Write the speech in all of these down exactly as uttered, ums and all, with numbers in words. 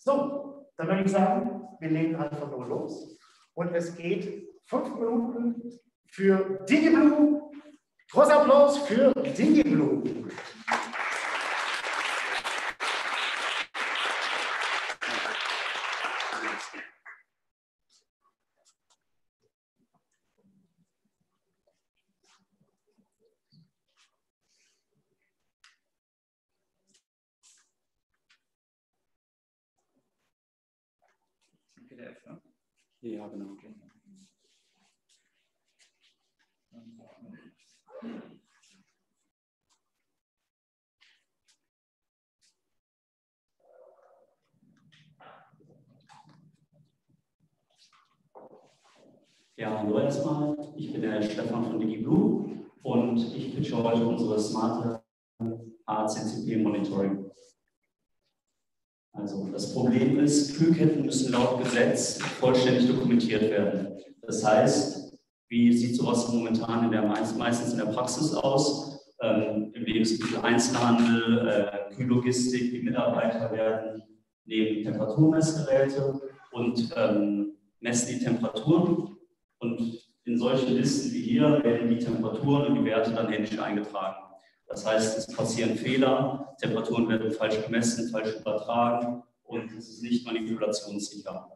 So, dann würde ich sagen, wir legen einfach nur los. Und es geht fünf Minuten für DigiBlue. Großer Applaus für DigiBlue. P D F, ne? Ja, genau. Okay. Ja, hallo erstmal. Ich bin der Stefan von DigiBlue und ich pitche heute unsere smarte H C C P Monitoring. Also das Problem ist, Kühlketten müssen laut Gesetz vollständig dokumentiert werden. Das heißt, wie sieht sowas momentan in der, meistens in der Praxis aus? Ähm, Im Lebensmitteleinzelhandel, äh, Kühllogistik, die Mitarbeiter werden neben Temperaturmessgeräte und ähm, messen die Temperaturen. Und in solchen Listen wie hier werden die Temperaturen und die Werte dann händisch eingetragen. Das heißt, es passieren Fehler, Temperaturen werden falsch gemessen, falsch übertragen und es ist nicht manipulationssicher.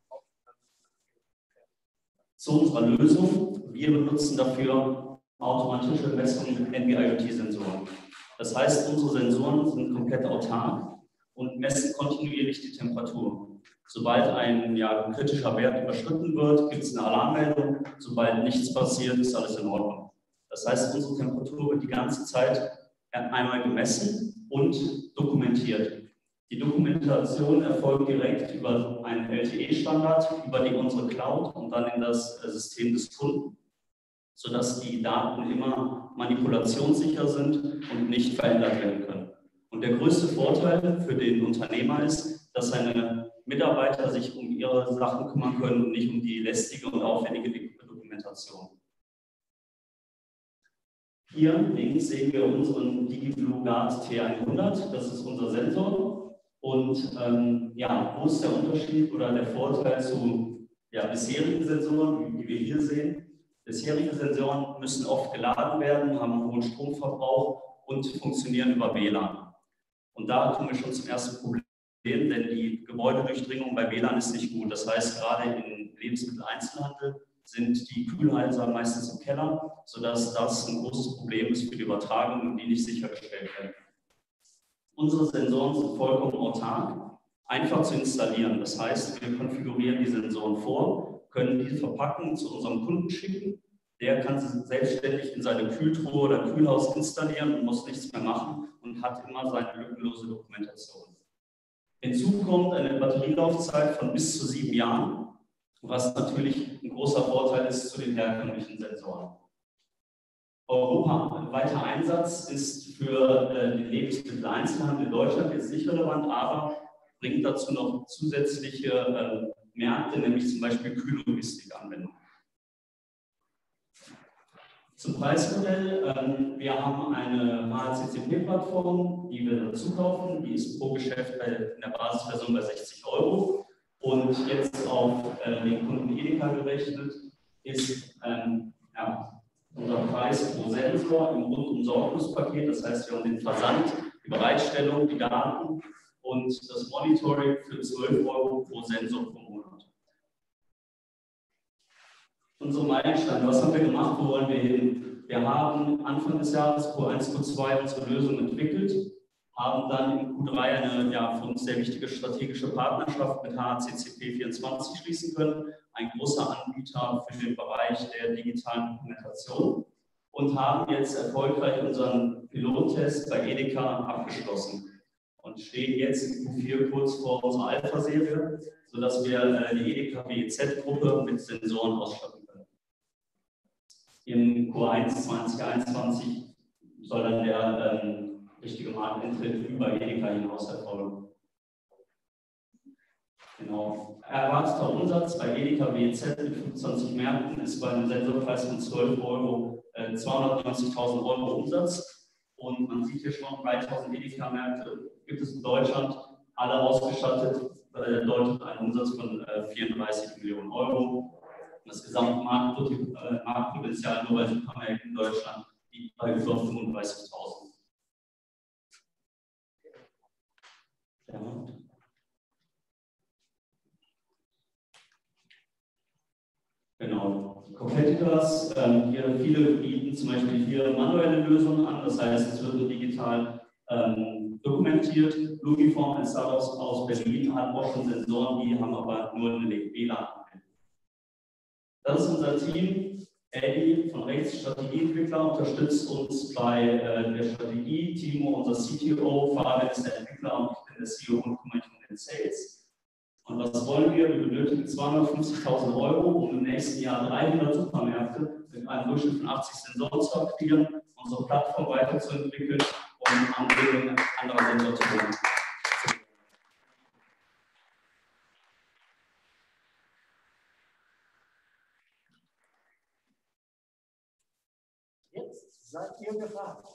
Zu unserer Lösung: Wir benutzen dafür automatische Messungen mit N B I O T-Sensoren. Das heißt, unsere Sensoren sind komplett autark und messen kontinuierlich die Temperatur. Sobald ein ja, kritischer Wert überschritten wird, gibt es eine Alarmmeldung. Sobald nichts passiert, ist alles in Ordnung. Das heißt, unsere Temperatur wird die ganze Zeit einmal gemessen und dokumentiert. Die Dokumentation erfolgt direkt über einen L T E-Standard, über die unsere Cloud und dann in das System des Kunden, sodass die Daten immer manipulationssicher sind und nicht verändert werden können. Und der größte Vorteil für den Unternehmer ist, dass seine Mitarbeiter sich um ihre Sachen kümmern können und nicht um die lästige und aufwendige Dokumentation. Hier links sehen wir unseren DigiBlue Guard T hundert, das ist unser Sensor. Und ähm, ja, wo ist der Unterschied oder der Vorteil zu ja, bisherigen Sensoren, wie wir hier sehen? Bisherige Sensoren müssen oft geladen werden, haben einen hohen Stromverbrauch und funktionieren über W L A N. Und da kommen wir schon zum ersten Problem, denn die Gebäudedurchdringung bei W L A N ist nicht gut. Das heißt, gerade im Lebensmitteleinzelhandel sind die Kühlhäuser meistens im Keller, sodass das ein großes Problem ist für die Übertragung und die nicht sichergestellt werden. Unsere Sensoren sind vollkommen autark, einfach zu installieren. Das heißt, wir konfigurieren die Sensoren vor, können diese verpacken, zu unserem Kunden schicken. Der kann sie selbstständig in seine Kühltruhe oder Kühlhaus installieren und muss nichts mehr machen und hat immer seine lückenlose Dokumentation. Hinzu kommt eine Batterielaufzeit von bis zu sieben Jahren, was natürlich ein großer Vorteil ist zu den herkömmlichen Sensoren. Europaweiter Einsatz ist für äh, den Lebensmitteleinzelhandel in Deutschland jetzt nicht relevant, aber bringt dazu noch zusätzliche äh, Märkte, nämlich zum Beispiel Kühllogistik-Anwendungen. Zum Preismodell: ähm, Wir haben eine H C C P-Plattform, die wir dazu kaufen. Die ist pro Geschäft bei, in der Basisversion bei sechzig Euro. Und jetzt auf äh, den Kunden Edeka gerechnet ist ähm, ja, unser Preis pro Sensor im Rundum-Sorglos-Paket. Das heißt, wir haben den Versand, die Bereitstellung, die Daten und das Monitoring für zwölf Euro pro Sensor pro Monat. Unsere Meilensteine: Was haben wir gemacht? Wo wollen wir hin? Wir haben Anfang des Jahres Q eins, Q zwei unsere Lösung entwickelt, haben dann in Q drei eine ja, für uns sehr wichtige strategische Partnerschaft mit H C C P vierundzwanzig schließen können, ein großer Anbieter für den Bereich der digitalen Dokumentation, und haben jetzt erfolgreich unseren Pilottest bei Edeka abgeschlossen und stehen jetzt in Q vier kurz vor unserer Alpha-Serie, sodass wir äh, die Edeka B E Z-Gruppe mit Sensoren ausstatten können. Im Q eins zwanzig einundzwanzig soll dann der ähm, richtige Markteintritt über Edeka hinaus erfolgen. Genau. Erwarteter Umsatz bei Edeka B E Z mit fünfundzwanzig Märkten ist bei einem Sensorpreis von zwölf Euro äh, zweihundertneunzigtausend Euro Umsatz. Und man sieht hier schon, dreitausend Edeka-Märkte gibt es in Deutschland. alle ausgestattet, äh, deutet einen Umsatz von äh, vierunddreißig Millionen Euro. Das gesamte Marktpotenzial, äh, Marktpotenzial nur bei Supermärkten in Deutschland liegt bei über fünfunddreißigtausend. Ja. Genau. Competitors, ähm, hier viele bieten zum Beispiel hier manuelle Lösungen an, das heißt, es wird nur digital ähm, dokumentiert. Lumiform, ein Startup aus Berlin, hat auch schon Sensoren, die haben aber nur eine W LAN. Das ist unser Team. Eddie von rechts, Strategieentwickler, unterstützt uns bei äh, der Strategie. Timo, unser C T O, Fabian ist der Entwickler und ich bin der C E O und kümmere mich um den Sales. Und was wollen wir? Wir benötigen zweihundertfünfzigtausend Euro, um im nächsten Jahr dreihundert Supermärkte mit einem Durchschnitt von achtzig Sensoren zu aktivieren, unsere Plattform weiterzuentwickeln und Anwendungen anderer Sensoren zu holen. Jetzt seid ihr gefragt.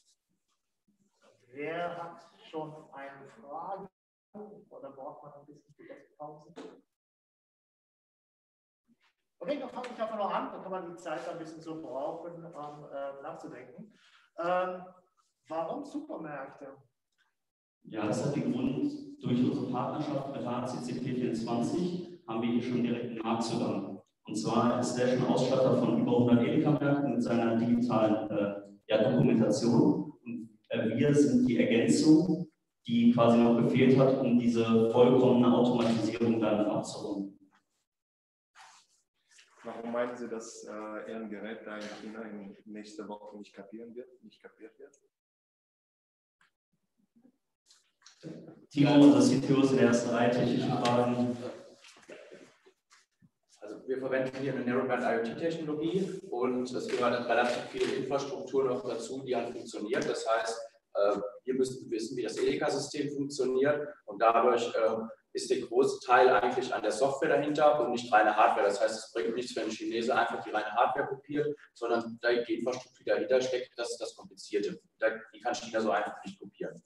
Wer hat schon eine Frage oder braucht man ein bisschen Pause? Okay, dann fange ich einfach noch an, dann kann man die Zeit ein bisschen so brauchen, um äh, nachzudenken. Ähm, warum Supermärkte? Ja, das hat den Grund, durch unsere Partnerschaft mit H C C P vierundzwanzig haben wir hier schon direkten Marktzugang. Und zwar ist der schon Ausstatter von über hundert Edeka-Märkten mit seiner digitalen äh, ja, Dokumentation. Und äh, wir sind die Ergänzung, die quasi noch gefehlt hat, um diese vollkommene Automatisierung dann abzurunden. Warum meinen Sie, dass äh, Ihr Gerät da in China in nächster Woche nicht kapieren wird, nicht kapiert wird? Timo, unser C T O, ist in der ersten Reihe technische Fragen. Also wir verwenden hier eine Narrowband IoT-Technologie und es gehört relativ viel Infrastruktur noch dazu, die halt funktioniert. Das heißt, wir müssen wissen, wie das Edeka-System funktioniert und dadurch ist der große Teil eigentlich an der Software dahinter und nicht reine Hardware. Das heißt, es bringt nichts, wenn ein Chinese einfach die reine Hardware kopiert, sondern da die Infrastruktur, die dahinter steckt, das ist das Komplizierte. Die kann China so einfach nicht kopieren.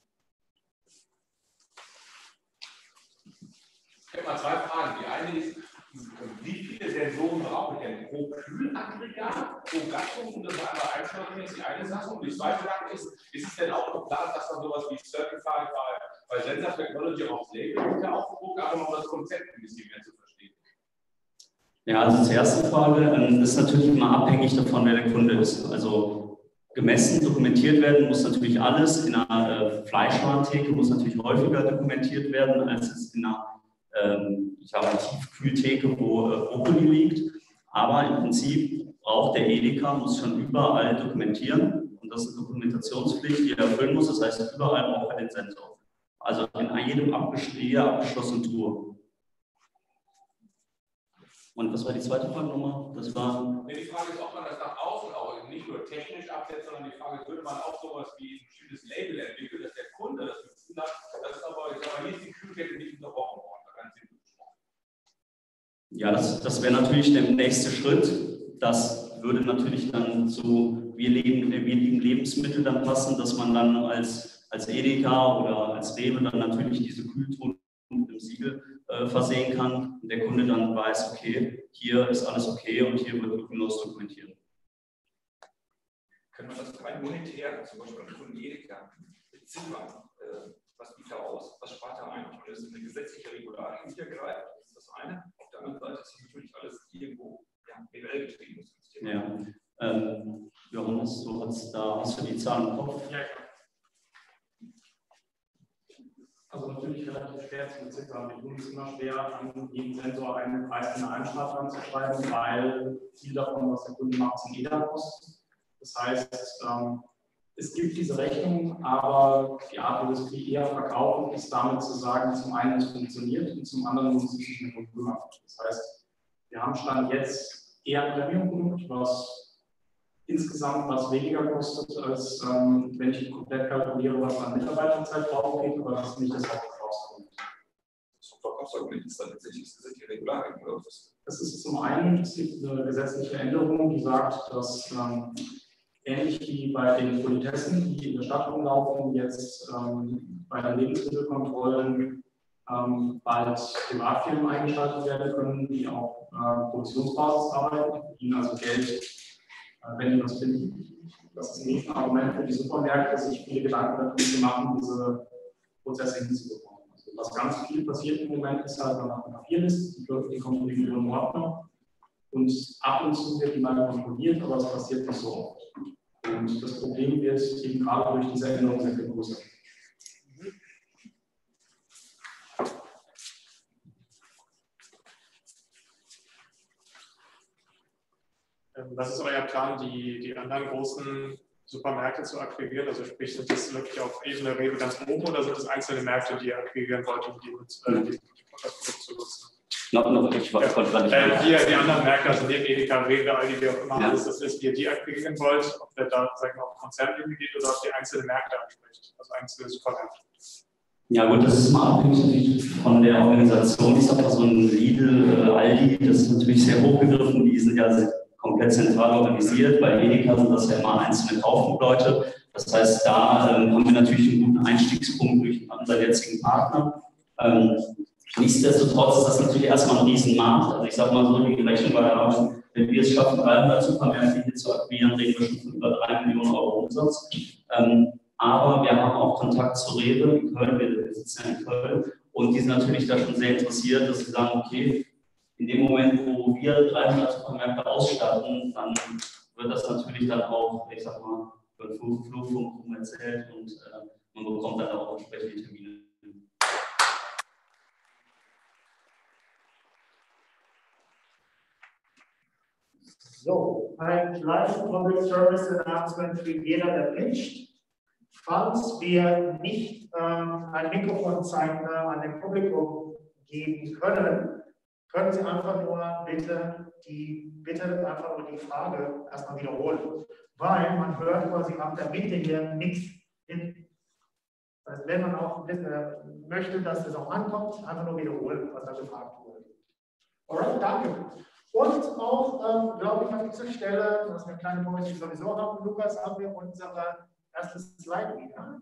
Ich habe mal zwei Fragen. Die eine ist, wie viele Sensoren brauche ich denn pro Kühlaggregat, pro Gattung, um das einmal einzuordnen, ist die eine Sache. Und die zweite Sache ist, ist es denn auch geplant, dass man sowas wie Certified bei, bei Sensor Technology aufs Label aufdruckt, aber um das Konzept ein bisschen mehr zu verstehen? Ja, also zur ersten Frage, ähm, ist natürlich immer abhängig davon, wer der Kunde ist. Also gemessen, dokumentiert werden muss natürlich alles. In einer äh, Fleischwarentheke muss natürlich häufiger dokumentiert werden, als es in einer ich habe eine Tiefkühltheke, wo äh, Brokkoli liegt, aber im Prinzip braucht der Edeka, muss schon überall dokumentieren und das ist eine Dokumentationspflicht, die er erfüllen muss, das heißt überall braucht er den Sensor. Also in jedem abgesch jeder abgeschlossenen Tour. Und was war die zweite Frage nochmal? Das war. Die Frage ist, ob man das nach außen auch nicht nur technisch absetzt, sondern die Frage ist, würde man auch sowas wie ein bestimmtes Label entwickeln, dass der Kunde das Gefühl hat, das ist aber, ich sag mal, hier ist die Kühlkette nicht unterbrochen worden. Ja, das, das wäre natürlich der nächste Schritt. Das würde natürlich dann zu wir leben, wir lieben Lebensmittel dann passen, dass man dann als, als Edeka oder als Rewe dann natürlich diese Kühltruhen mit dem Siegel äh, versehen kann und der Kunde dann weiß, okay, hier ist alles okay und hier wird lückenlos dokumentiert. Können wir das rein monetär, zum Beispiel beim Kunden Edeka, beziffern? Äh, was bietet er aus? Was spart er ein? Das ist eine gesetzliche Regularien, die er greift. Das ist das eine. Auf der anderen Seite ist natürlich alles irgendwo ja, B W L getrieben. Das Thema. Ja. Ähm, Johannes, du hast da hast du die Zahlen im Kopf? Ja, klar. Also natürlich relativ schwer zu beziffern. Wir tun es immer schwer, an jeden Sensor einen Preis in einen Einschlag anzuschreiben, weil viel davon, was der Kunde macht, sind E D A-Kosten. Das heißt, ähm, es gibt diese Rechnung, aber die Art, wie wir das viel eher verkaufen, ist damit zu sagen, zum einen es funktioniert und zum anderen muss es sich nicht mehr kümmern. Das heißt, wir haben Stand jetzt eher ein Premium-Produkt, was insgesamt was weniger kostet, als ähm, wenn ich komplett kalkuliere, was an Mitarbeiterzeit drauf geht, aber das ist nicht das Hauptverkaufsargument. Das Hauptverkaufsargument ist dann tatsächlich die Regularien, oder was? Das ist zum einen, es gibt eine gesetzliche Änderung, die sagt, dass ähm, ähnlich wie bei den Politessen, die in der Stadt rumlaufen, jetzt ähm, bei den Lebensmittelkontrollen ähm, bald Privatfirmen eingeschaltet werden können, die auf äh, Produktionsbasis arbeiten, ihnen also Geld, äh, wenn die was finden. Das ist nicht ein Argument für die Supermärkte, sich viele Gedanken darüber zu machen, diese Prozesse hinzubekommen. Also was ganz viel passiert im Moment ist halt, man hat eine Papierliste, die läuft die Kontrollierung in Ordnung und ab und zu wird die mal kontrolliert, aber es passiert nicht so oft. Und das Problem wird eben gerade durch diese Änderung sehr viel größer. Was ist euer Plan, die, die anderen großen Supermärkte zu akquirieren? Also sprich, sind das wirklich auf Ebene Rewe ganz oben oder sind das einzelne Märkte, die ihr akquirieren wollt, um die, äh, die, das Produkt zu nutzen? Noch, noch, ich wollte gerade ja, äh, die, die anderen Märkte, also neben Edeka, Rewe, Aldi, wie auch immer ja. alles das ist, wie ihr die akquirieren wollt, ob der da sagen wir, auf Konzernebene geht oder auf die einzelnen Märkte anspricht, also einzelne Supermärkte. Ja gut, das ist mal abhängig natürlich von der Organisation. Ich sag mal so ein Lidl, äh, Aldi, das ist natürlich sehr hochgegriffen, die sind ja sehr komplett zentral organisiert. Bei Edeka sind das ja immer einzelne Kaufleute. Das heißt, da ähm, haben wir natürlich einen guten Einstiegspunkt durch unseren jetzigen Partner. Ähm, nichtsdestotrotz ist das natürlich erstmal ein Riesenmarkt. Also ich sage mal so, die Rechnung war ja auch, wenn wir es schaffen, dreihundert Supermärkte hier zu akquirieren, reden wir schon von über drei Millionen Euro Umsatz. Ähm, aber wir haben auch Kontakt zu Rewe in Köln, wir sitzen ja in Köln, und die sind natürlich da schon sehr interessiert, dass sie sagen, okay, in dem Moment, wo wir dreihundert Supermärkte ausstatten, dann wird das natürlich dann auch, ich sag mal, über den Flurfunk erzählt und äh, man bekommt dann auch entsprechende Termine. So, ein kleines Public Service Announcement für jeder, der wünscht. Falls wir nicht ähm, ein Mikrofon-Zeichner an dem Publikum geben können, können Sie einfach nur bitte die, bitte einfach nur die Frage erstmal wiederholen. Weil man hört quasi ab der Mitte hier nichts hin. Das heißt, wenn man auch äh, möchte, dass es auch ankommt, einfach nur wiederholen, was da gefragt wurde. Alright, danke. Und auch, ähm, glaube ich, an dieser Stelle, das ist eine kleine Moment, die wir sowieso haben, Lukas, haben wir unsere erstes Slide wieder.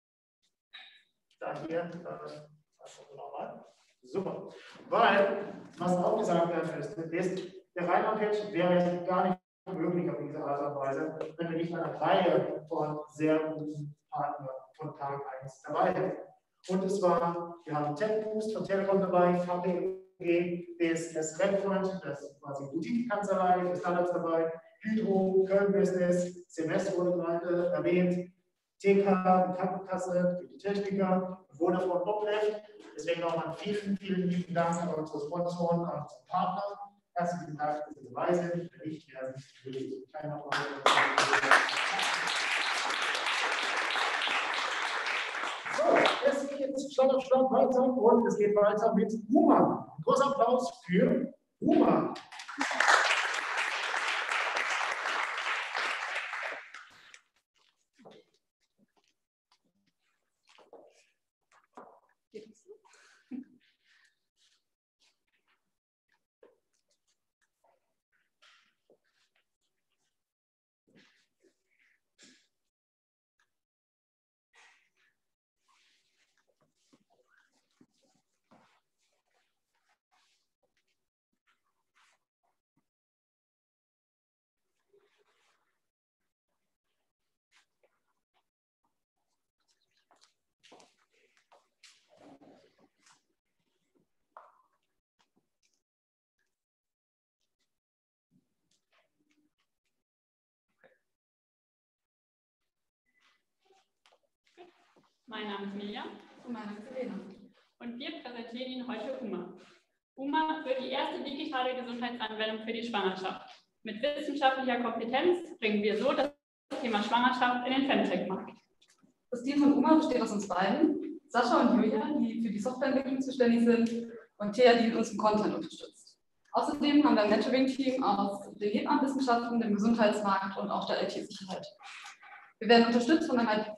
Da hier, äh, nochmal. Super. Weil, was auch gesagt werden ist, ist der Rheinland-Pitch wäre gar nicht möglich auf diese Art und Weise, wenn wir nicht eine Reihe von sehr guten Partnern von Tag eins dabei hätten. Und es war, wir haben TechBoost von Telekom dabei, K P G, B S S Redfront, das ist quasi Boutique-Kanzlei, für Startups dabei, Hydro, Köln Business, C M S wurde gerade erwähnt, T K, die Krankenkasse, für die Techniker, Vodafone Uplift. Deswegen nochmal vielen, vielen lieben Dank an unsere Sponsoren und Partner. Herzlichen Dank, dass Sie dabei sind. Wenn nicht, wäre es wirklich ein kleiner Applaus. So, es geht jetzt Schlag auf Schlag weiter und es geht weiter mit Human. Großer Applaus für Human. Mein Name ist Mirja. Und mein Name ist Elena. Und wir präsentieren Ihnen heute U M A. U M A wird die erste digitale Gesundheitsanwendung für die Schwangerschaft. Mit wissenschaftlicher Kompetenz bringen wir so das Thema Schwangerschaft in den Femtech-Markt. Das Team von U M A besteht aus uns beiden, Sascha und Julia, die für die Softwareentwicklung zuständig sind, und Thea, die uns im Content unterstützt. Außerdem haben wir ein Mentoring-Team aus den Hebammenwissenschaften, dem Gesundheitsmarkt und auch der I T-Sicherheit. Wir werden unterstützt von einem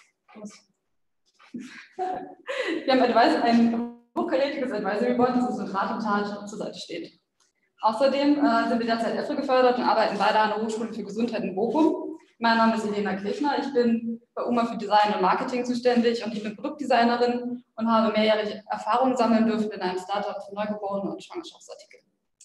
Wir haben Advisor, ein hochkarätiges Advisory Board, das uns mit Rat und Tat zur Seite steht. Außerdem äh, sind wir derzeit E F R E gefördert und arbeiten beide an der Hochschule für Gesundheit in Bochum. Mein Name ist Elena Kirchner, ich bin bei U M A für Design und Marketing zuständig und ich bin Produktdesignerin und habe mehrjährige Erfahrung sammeln dürfen in einem Startup für Neugeborene und Schwangerschaftsartikel.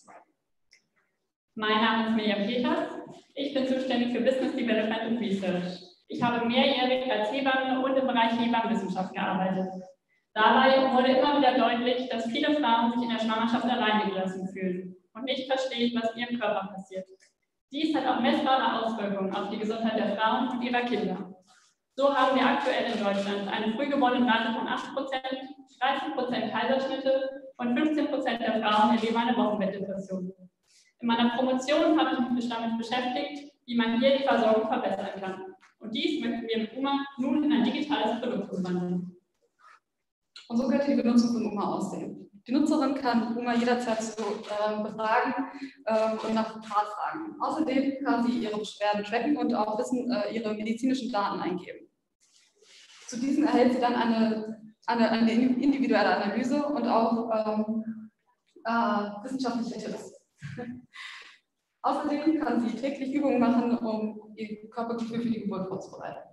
Mein Name ist Mirjam Peters, ich bin zuständig für Business Development und Research. Ich habe mehrjährig als Hebamme und im Bereich Hebammenwissenschaft gearbeitet. Dabei wurde immer wieder deutlich, dass viele Frauen sich in der Schwangerschaft alleine gelassen fühlen und nicht verstehen, was in ihrem Körper passiert. Dies hat auch messbare Auswirkungen auf die Gesundheit der Frauen und ihrer Kinder. So haben wir aktuell in Deutschland eine Frühgeburtenrate von acht Prozent, dreißig Prozent Kaiserschnitte und fünfzehn Prozent der Frauen erleben eine Wochenbettdepression. In meiner Promotion habe ich mich damit beschäftigt, wie man hier die Versorgung verbessern kann. Und dies möchten wir mit U M A nun in ein digitales Produkt umwandeln. Und so könnte die Benutzung von U M A aussehen. Die Nutzerin kann U M A jederzeit so, äh, befragen äh, und nach Rat fragen. Außerdem kann sie ihre Beschwerden tracken und auch wissen, äh, ihre medizinischen Daten eingeben. Zu diesen erhält sie dann eine, eine, eine individuelle Analyse und auch ähm, äh, wissenschaftliche Tipps. Außerdem kann sie täglich Übungen machen, um ihr Körpergefühl für die Geburt vorzubereiten.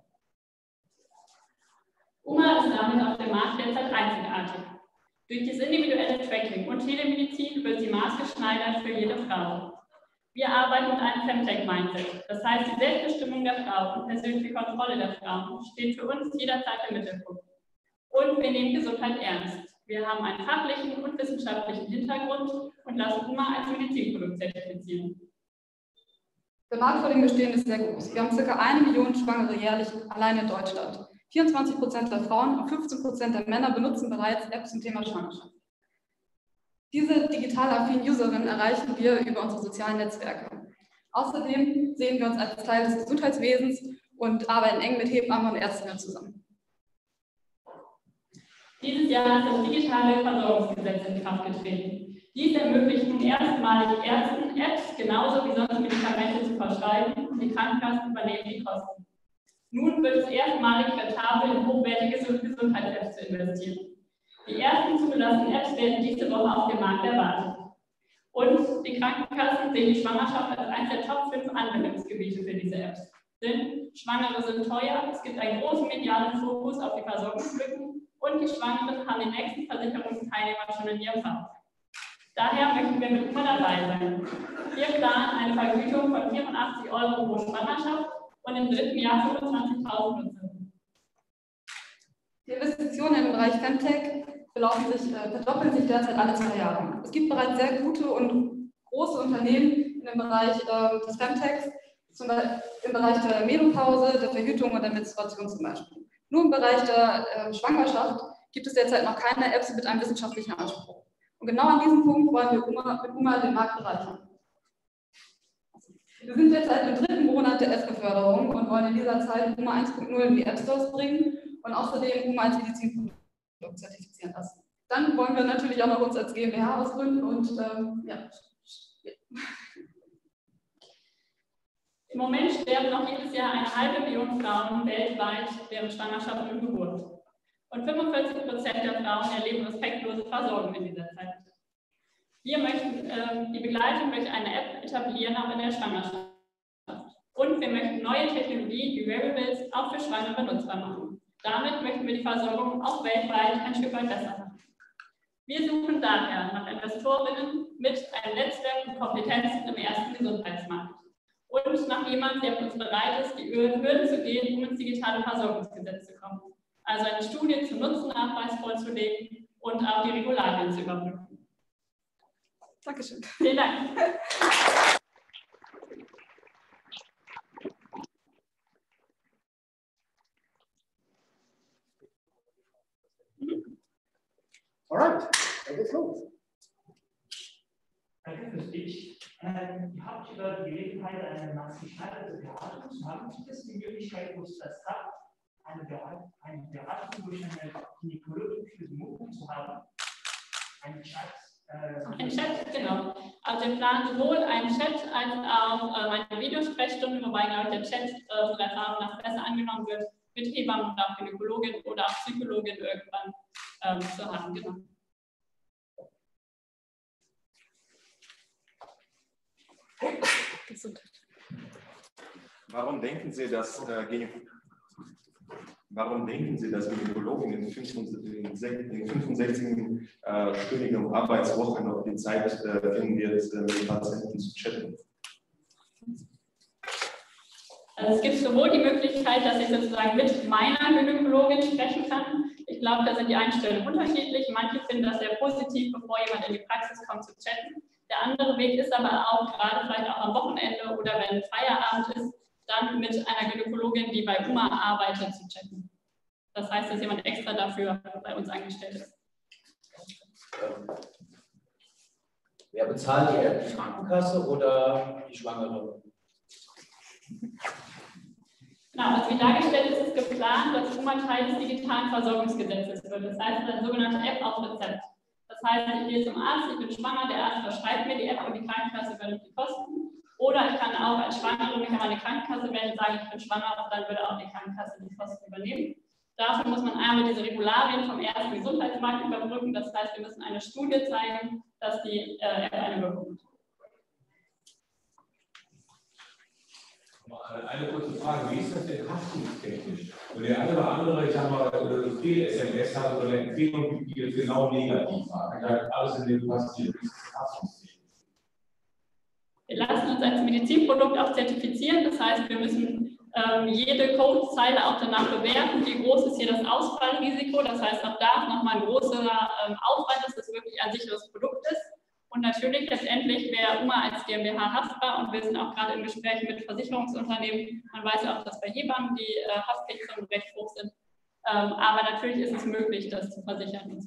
U M A ist damit auf dem Markt derzeit einzigartig. Durch das individuelle Tracking und Telemedizin wird sie maßgeschneidert für jede Frau. Wir arbeiten mit einem Femtech-Mindset, das heißt, die Selbstbestimmung der Frau und persönliche Kontrolle der Frauen steht für uns jederzeit im Mittelpunkt. Und wir nehmen Gesundheit ernst. Wir haben einen fachlichen und wissenschaftlichen Hintergrund und lassen U M A als Medizinprodukt zertifizieren. Der Markt vor dem Bestehen ist sehr groß. Wir haben ca. eine Million Schwangere jährlich allein in Deutschland. vierundzwanzig Prozent der Frauen und fünfzehn Prozent der Männer benutzen bereits Apps zum Thema Schwangerschaft. Diese digital affinen Userinnen erreichen wir über unsere sozialen Netzwerke. Außerdem sehen wir uns als Teil des Gesundheitswesens und arbeiten eng mit Hebammen und Ärztinnen zusammen. Dieses Jahr ist das digitale Versorgungsgesetz in Kraft getreten. Dies ermöglicht nun erstmalig Ärzten, Apps genauso wie sonst Medikamente zu verschreiben und die Krankenkassen übernehmen die Kosten. Nun wird es erstmalig rentabel in hochwertige Gesundheits-Apps zu investieren. Die ersten zugelassenen Apps werden diese Woche auf dem Markt erwartet. Und die Krankenkassen sehen die Schwangerschaft als eines der Top fünf Anwendungsgebiete für diese Apps. Denn Schwangere sind teuer, es gibt einen großen medialen Fokus auf die Versorgungslücken und die Schwangeren haben den nächsten Versicherungsteilnehmer schon in ihrem Fall. Daher möchten wir mit U M A dabei sein. Wir planen eine Vergütung von vierundachtzig Euro pro Schwangerschaft und im dritten Jahr fünfundzwanzigtausend Nutzer. Die Investitionen im Bereich Femtech belaufen sich, äh, verdoppeln sich derzeit alle zwei Jahre. Es gibt bereits sehr gute und große Unternehmen im Bereich äh, des Femtechs, zum Beispiel im Bereich der Menopause, der Verhütung und der Menstruation zum Beispiel. Nur im Bereich der äh, Schwangerschaft gibt es derzeit noch keine Apps mit einem wissenschaftlichen Anspruch. Und genau an diesem Punkt wollen wir U M A, mit U M A den Markt bereichern. Wir sind derzeit im dritten Monat der S-Beförderung und wollen in dieser Zeit U M A eins punkt null in die App Stores bringen und außerdem U M A als Medizinprodukt zertifizieren lassen. Dann wollen wir natürlich auch noch uns als GmbH ausgründen und ähm, ja. Im Moment sterben noch jedes Jahr eine halbe Million Frauen weltweit während Schwangerschaft und Geburt. Und fünfundvierzig Prozent der Frauen erleben respektlose Versorgung in dieser Zeit. Wir möchten äh, die Begleitung durch eine App etablieren, auch in der Schwangerschaft. Und wir möchten neue Technologien wie Wearables auch für Schwangere nutzbar machen. Damit möchten wir die Versorgung auch weltweit ein Stück weit besser machen. Wir suchen daher nach Investorinnen mit einem Netzwerk und Kompetenzen im ersten Gesundheitsmarkt. Und nach jemandem, der mit uns bereit ist, die Hürden zu gehen, um ins digitale Versorgungsgesetz zu kommen. Also eine Studie zum Nutzennachweis vorzulegen und auch die Regularien zu überprüfen. Dankeschön. Vielen Dank. Alright, dann geht's los. Danke fürs Speech. Ähm, ihr habt über die Gelegenheit, eine maßgeschneiderte Beratung zu haben. Gibt es die Möglichkeit, wo es das hat, eine Beratung, eine Beratung durch eine Gynäkologin für die Mutter zu haben? Ein Chat? Äh, Ein Chat, genau. Also wir planen sowohl einen Chat als auch äh, eine Videosprechstunde, wobei, glaube ich, der Chat äh, von der Erfahrung nach besser angenommen wird, mit Hebammen und auch Gynäkologin oder auch Psychologin irgendwann ähm, zu haben. Genau. Warum denken Sie, dass äh, Gynäkologen Warum denken Sie, dass Gynäkologen in fünfundsechzig-stündigen Arbeitswoche noch die Zeit äh, finden wird, äh, mit Patienten zu chatten? Also es gibt sowohl die Möglichkeit, dass ich sozusagen mit meiner Gynäkologin sprechen kann. Ich glaube, da sind die Einstellungen unterschiedlich. Manche finden das sehr positiv, bevor jemand in die Praxis kommt, zu chatten. Der andere Weg ist aber auch, gerade vielleicht auch am Wochenende oder wenn Feierabend ist, dann mit einer Gynäkologin, die bei U M A arbeitet, zu chatten. Das heißt, dass jemand extra dafür bei uns angestellt ist. Ähm, wer bezahlt die App? Die Krankenkasse oder die Schwangere? Genau, also wie dargestellt ist, ist geplant, dass U M A Teil des digitalen Versorgungsgesetzes wird. Das heißt, eine sogenannte App auf Rezept. Das heißt, ich gehe zum Arzt, ich bin schwanger, der Arzt verschreibt mir die App und die Krankenkasse übernimmt die Kosten. Oder ich kann auch als Schwangere mich an meine Krankenkasse wenden und sagen, ich bin schwanger, und dann würde auch die Krankenkasse die Kosten übernehmen. Dafür muss man einmal diese Regularien vom ersten Gesundheitsmarkt überbrücken. Das heißt, wir müssen eine Studie zeigen, dass die äh, App eine Wirkung hat. Eine kurze Frage, wie ist das denn haftungstechnisch? Wenn der eine oder andere, ich sag mal, Fehl-S M S hat oder eine Empfehlung gibt, die jetzt genau negativ war, dann alles in dem passiert, wie ist das haftungstechnisch? Wir lassen uns als Medizinprodukt auch zertifizieren. Das heißt, wir müssen ähm, jede Codezeile auch danach bewerten. Wie groß ist hier das Ausfallrisiko? Das heißt, auch da ist nochmal ein großer ähm, Aufwand, dass das wirklich ein sicheres Produkt ist. Und natürlich letztendlich wäre U M A als GmbH haftbar, und wir sind auch gerade im Gespräch mit Versicherungsunternehmen. Man weiß ja auch, dass bei Hebammen die äh, Haftpflichten recht hoch sind. Ähm, aber natürlich ist es möglich, das zu versichern.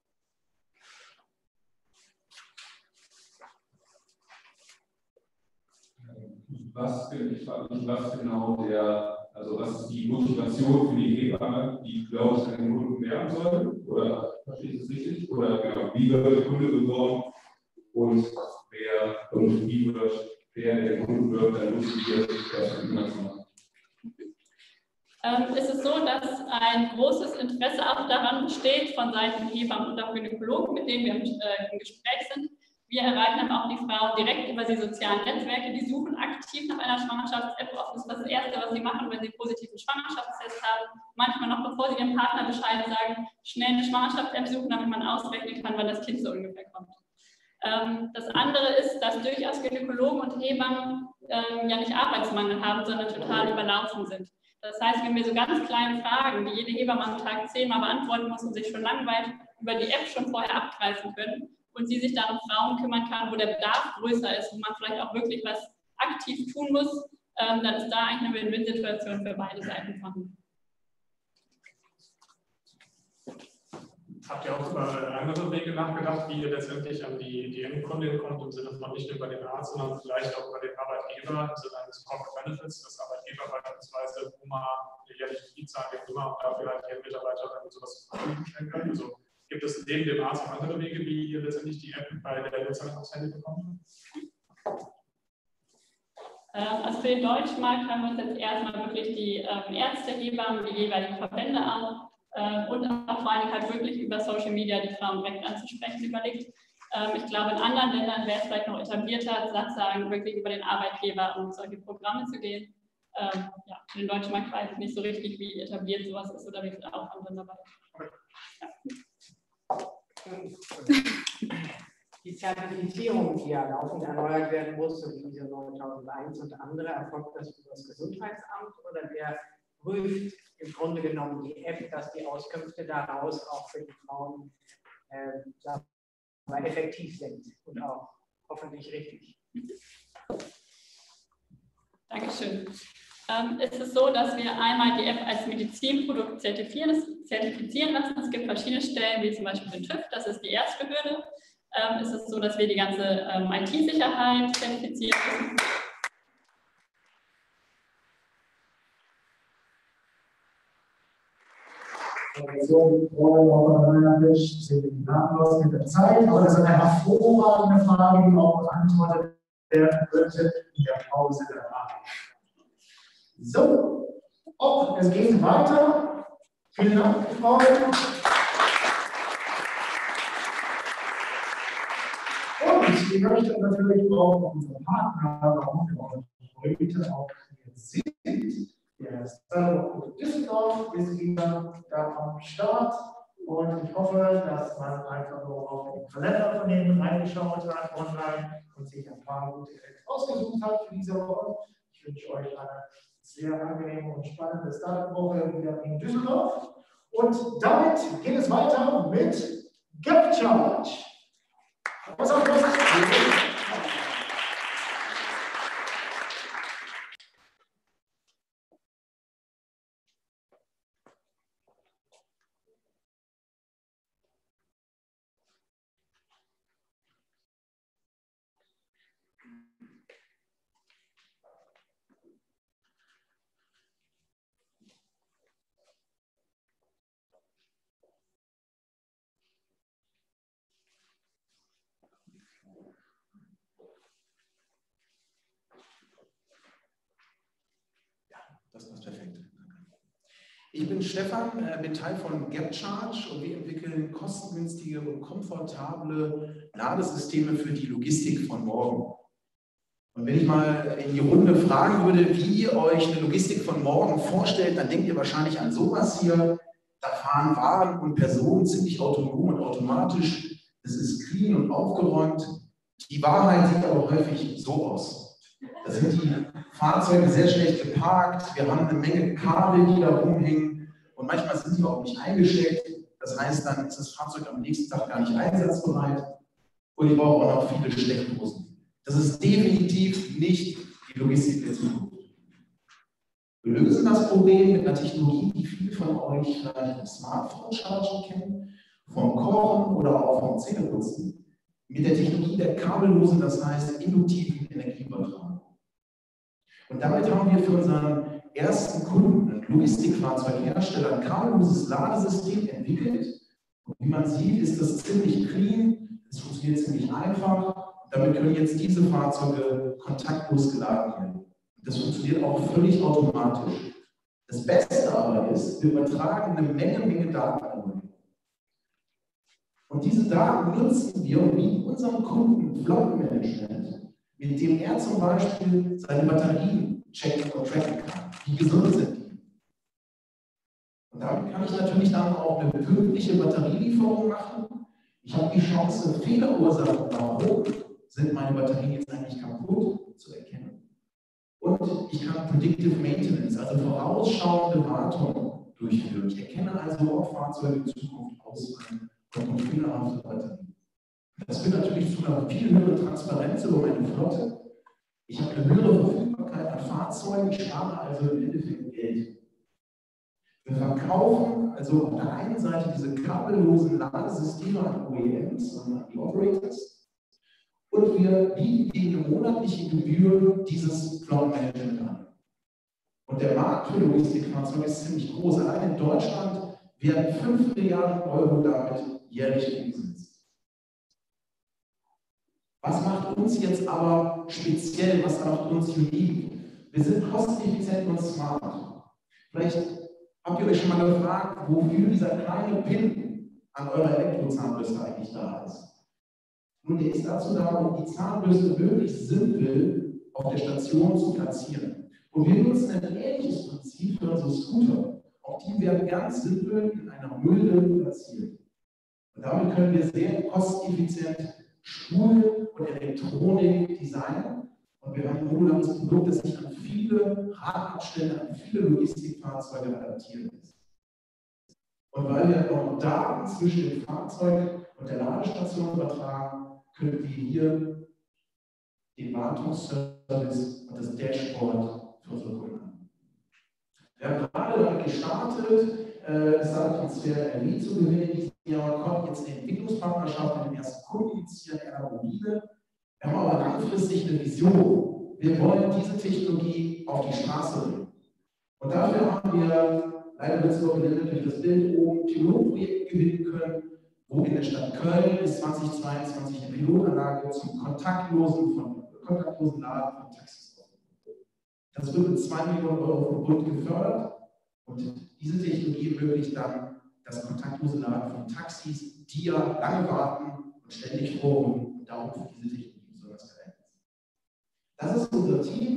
Was, ich frage mich, was genau der, also was ist die Motivation für die Hebamme, die, glaube ich, einen Kunden werden soll? Oder verstehe ich das richtig? Oder genau, wie wird der Kunde beworben und wer und wie wird, wer der Kunde wird, dann motiviert, das zu machen? Ähm, es ist so, dass ein großes Interesse auch daran besteht von Seiten Hebammen und auch Gynäkologen, mit denen wir im, äh, im Gespräch sind. Wir erreichen aber auch die Frauen direkt über die sozialen Netzwerke. Die suchen aktiv nach einer Schwangerschafts-App. Oft ist das das Erste, was sie machen, wenn sie einen positiven Schwangerschaftstest haben. Manchmal noch, bevor sie ihrem Partner Bescheid sagen, schnell eine Schwangerschafts-App suchen, damit man ausrechnen kann, wann das Kind so ungefähr kommt. Ähm, das andere ist, dass durchaus Gynäkologen und Hebammen ähm, ja nicht Arbeitsmangel haben, sondern total überlaufen sind. Das heißt, wenn wir so ganz kleine Fragen, die jede Hebamme am Tag zehnmal beantworten muss und sich schon langweilt, über die App schon vorher abgreifen können, und sie sich dann um Frauen kümmern kann, wo der Bedarf größer ist, wo man vielleicht auch wirklich was aktiv tun muss, ähm, dann ist da eigentlich eine Win-Win-Situation für beide Seiten vorhanden. Habt ihr auch über andere Wege nachgedacht, wie ihr letztendlich an die, die Endkundin kommt, im Sinne von nicht nur über den Arzt, sondern vielleicht auch über den Arbeitgeber, im Sinne eines Corporate Benefits, dass Arbeitgeber beispielsweise U M A eine jährliche Fee zahlen, wie immer, und dafür halt ihren Mitarbeitern sowas zur Verfügung stellen können? Also, gibt es neben dem Arzt auch andere Wege, wie ihr letztendlich die App bei der Nutzerin aufs Handy bekommt? Also für den Deutschmarkt haben wir uns jetzt erstmal wirklich die ähm, Ärzte, Hebammen, die jeweiligen Verbände an äh, und auch vor allem halt wirklich über Social Media die Frauen direkt anzusprechen überlegt. Ähm, ich glaube, in anderen Ländern wäre es vielleicht noch etablierter, sozusagen wirklich über den Arbeitgeber um solche Programme zu gehen. Ähm, ja, für den Deutschmarkt weiß ich nicht so richtig, wie etabliert sowas ist oder wie viel Aufwand dann dabei ist. Ja. Die Zertifizierung, die ja laufend erneuert werden muss, so wie I S O neuntausendeins und andere, erfolgt das über das Gesundheitsamt, oder wer prüft im Grunde genommen die App, dass die Auskünfte daraus auch für die Frauen äh, effektiv sind und auch hoffentlich richtig? Dankeschön. Ähm, es ist so, dass wir einmal die App als Medizinprodukt zertifizieren, zertifizieren lassen. Es gibt verschiedene Stellen, wie zum Beispiel den TÜV, das ist die erste Hürde. Ähm, es ist so, dass wir die ganze ähm, I T-Sicherheit zertifizieren müssen. So, Deutsch, Seminarlos mit der Zeit, aber das ist eine hervorragende Frage, die auch beantwortet werden könnte in der Pause danach. So, oh, es geht weiter. Vielen Dank, Frau. Und ich möchte natürlich auch unsere Partner, warum wir heute auch hier sind. Der Servo Düsseldorf ist wieder da am Start und ich hoffe, dass man einfach nur auf den Kalender von denen reingeschaut hat online und sich ein paar gute Tracks ausgesucht hat für diese Woche. Ich wünsche euch eine sehr angenehme und spannende Startwoche wieder in Düsseldorf. Und damit geht es weiter mit Gap Charge. Was auch was? Das ist perfekt. Ich bin Stefan, bin Teil von Gap Charge und wir entwickeln kostengünstige und komfortable Ladesysteme für die Logistik von morgen. Und wenn ich mal in die Runde fragen würde, wie ihr euch eine Logistik von morgen vorstellt, dann denkt ihr wahrscheinlich an sowas hier. Da fahren Waren und Personen ziemlich autonom und automatisch. Es ist clean und aufgeräumt. Die Wahrheit sieht aber häufig so aus. Da sind die Fahrzeuge sehr schlecht geparkt, wir haben eine Menge Kabel, die da rumhängen und manchmal sind die auch nicht eingesteckt. Das heißt, dann ist das Fahrzeug am nächsten Tag gar nicht einsatzbereit und ich brauche auch noch viele Steckdosen. Das ist definitiv nicht die Logistik der Zukunft. Wir lösen das Problem mit einer Technologie, die viele von euch vielleicht vom Smartphone-Chargen kennen, vom Kochen oder auch vom Zähneputzen, mit der Technologie der kabellosen, das heißt induktiven Energieübertragung. Und damit haben wir für unseren ersten Kunden, einen Logistikfahrzeughersteller, ein kabelloses Ladesystem entwickelt. Und wie man sieht, ist das ziemlich clean, es funktioniert ziemlich einfach. Damit können jetzt diese Fahrzeuge kontaktlos geladen werden. Das funktioniert auch völlig automatisch. Das Beste aber ist, wir übertragen eine Menge, Menge Daten an. Und diese Daten nutzen wir und bieten unserem Kunden Flottenmanagement, mit dem er zum Beispiel seine Batterien checken und tracken kann. Wie gesund sind die? Und damit kann ich natürlich dann auch eine pünktliche Batterielieferung machen. Ich habe die Chance, Fehlerursachen, warum sind meine Batterien jetzt eigentlich kaputt, zu erkennen. Und ich kann Predictive Maintenance, also vorausschauende Wartung durchführen. Ich erkenne also, ob Fahrzeuge in Zukunft ausfallen und fehlerhafte Batterien. Das führt natürlich zu einer viel höheren Transparenz über meine Flotte. Ich habe eine höhere Verfügbarkeit an Fahrzeugen, ich spare also im Endeffekt Geld. Wir verkaufen also auf der einen Seite diese kabellosen Ladesysteme an O E Ms und an die Operators und wir bieten gegen eine monatliche Gebühr dieses Cloud-Management an. Und der Markt für Logistikfahrzeuge ist ziemlich groß. Allein in Deutschland werden fünf Milliarden Euro damit jährlich umgesetzt. Was macht uns jetzt aber speziell, was macht uns unique? Wir sind kosteneffizient und smart. Vielleicht habt ihr euch schon mal gefragt, wofür dieser kleine Pin an eurer Elektrozahnbürste eigentlich da ist. Nun, der ist dazu da, um die Zahnbürste möglichst simpel auf der Station zu platzieren. Und wir nutzen ein ähnliches Prinzip für unsere Scooter. Auch die werden ganz simpel in einer Mulde platziert. Und damit können wir sehr kosteneffizient Spul- und Elektronik designen. Und wir haben ein modulares Produkt, das sich an viele Radabstände, an viele Logistikfahrzeuge adaptieren lässt. Und weil wir auch Daten zwischen dem Fahrzeug und der Ladestation übertragen, können wir hier den Wartungsservice und das Dashboard für unsere Kunden haben. Wir haben gerade damit gestartet, äh, Startup-Transfer R W zu gewinnen. In diesem Jahr kommt jetzt eine Entwicklungspartnerschaft mit dem ersten Kunden, jetzt hier in Aeromobile. Wir haben aber langfristig eine Vision. Wir wollen diese Technologie auf die Straße bringen. Und dafür haben wir, leider wird es nur geblendet durch das Bild oben, Pilotprojekte gewinnen können, wo in der Stadt Köln bis zweitausendzweiundzwanzig eine Pilotanlage zum kontaktlosen, von, kontaktlosen Laden von Taxis aufgebaut. Das wird mit zwei Millionen Euro vom Bund gefördert und diese Technologie ermöglicht dann das kontaktlose Laden von Taxis, die ja lange warten und ständig vorruhen und darum für diese Technologie besonders geeignet sind. Das ist unser Team.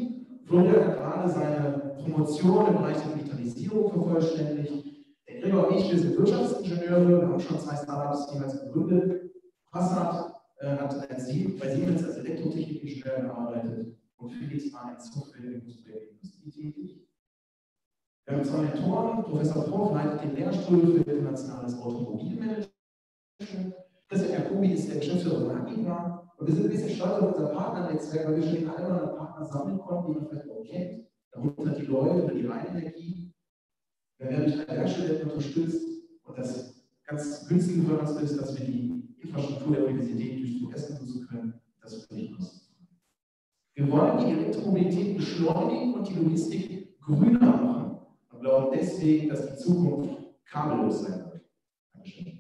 Florian hat gerade seine Promotion im Bereich der Digitalisierung vervollständigt. Der Gregor und ich, wir sind Wirtschaftsingenieure, wir haben schon zwei Startups jeweils gegründet. Passat äh, hat als Sie, bei Siemens als Elektrotechnikingenieur gearbeitet und Felix war als Softwareentwickler der Industrie tätig. Wir haben zwei Mentoren, Professor Prof leitet den Lehrstuhl für internationales Automobilmanagement. Christian Jacobi ist der Geschäftsführer von Akiba. Und wir sind ein bisschen stolz auf unser Partnernetzwerk, weil wir schon den einen oder anderen Partner sammeln konnten, die man vielleicht auch kennt. Darunter die Leute über die Rheinenergie. Wir werden durch drei Werkstudenten unterstützt. Und das ganz günstige für uns ist, dass wir die Infrastruktur der Universität durch die Proteste nutzen können. Das ist völlig kostenfrei. Wir wollen die Elektromobilität beschleunigen und die Logistik grüner machen. Und glauben deswegen, dass die Zukunft kabellos sein wird. Dankeschön.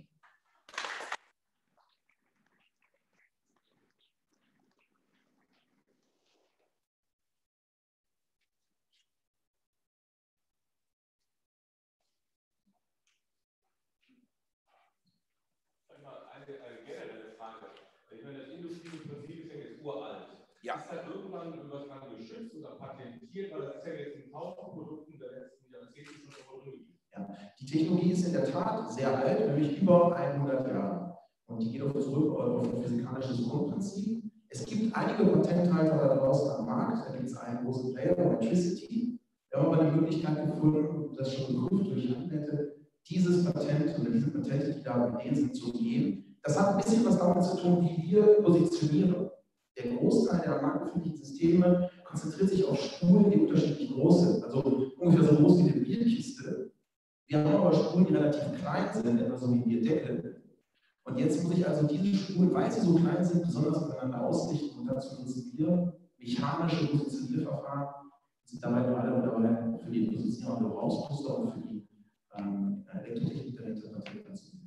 Eine, eine generelle Frage. Ich meine, das Industrieprinzip ist ja jetzt uralt. Ja. Ist da irgendwann irgendwas dran geschützt oder patentiert? Weil das ist ja jetzt in tausend Produkten der letzten Jahrzehnte schon übernommen. Ja. Die Technologie ist in der Tat sehr alt, nämlich über hundert Jahre. Und die geht auch zurück auf ein physikalisches Grundprinzip. Es gibt einige Patenthalter da draußen am Markt. Da gibt es einen großen Player, Electricity. Wir haben aber eine Möglichkeit gefunden, das schon geprüft durch Anwälte, dieses Patent oder diese Patente, die da bestehen sind, zu umgehen. Das hat ein bisschen was damit zu tun, wie wir positionieren. Der Großteil der marktbefindlichen Systeme konzentriert sich auf Spulen, die unterschiedlich groß sind. Also ungefähr so groß wie eine Bierkiste. Wir haben aber Spulen, die relativ klein sind, etwa so wie ein Bierdeckel. Und jetzt muss ich also diese Spulen, weil sie so klein sind, besonders miteinander ausrichten. Und dazu nutzen wir mechanische Positionierverfahren. Das sind dabei nur alle dabei für die Positionierung der Verbrauchsmuster und für die ähm, Elektrotechnik der Interpretation.